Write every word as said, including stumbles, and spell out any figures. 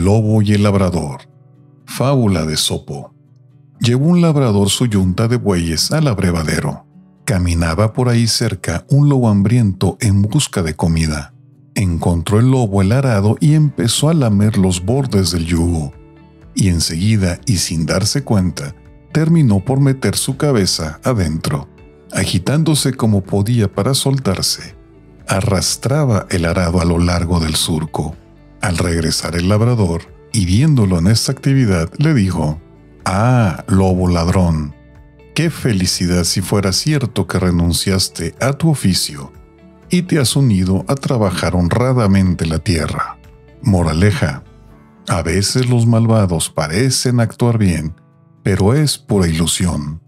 lobo y el labrador. Fábula de Esopo. Llevó un labrador su yunta de bueyes al abrevadero. Caminaba por ahí cerca un lobo hambriento en busca de comida. Encontró el lobo el arado y empezó a lamer los bordes del yugo. Y enseguida, y sin darse cuenta, terminó por meter su cabeza adentro. Agitándose como podía para soltarse, arrastraba el arado a lo largo del surco. Al regresar el labrador, y viéndolo en esta actividad, le dijo: «Ah, lobo ladrón, qué felicidad si fuera cierto que renunciaste a tu oficio y te has unido a trabajar honradamente la tierra». Moraleja: a veces los malvados parecen actuar bien, pero es pura ilusión.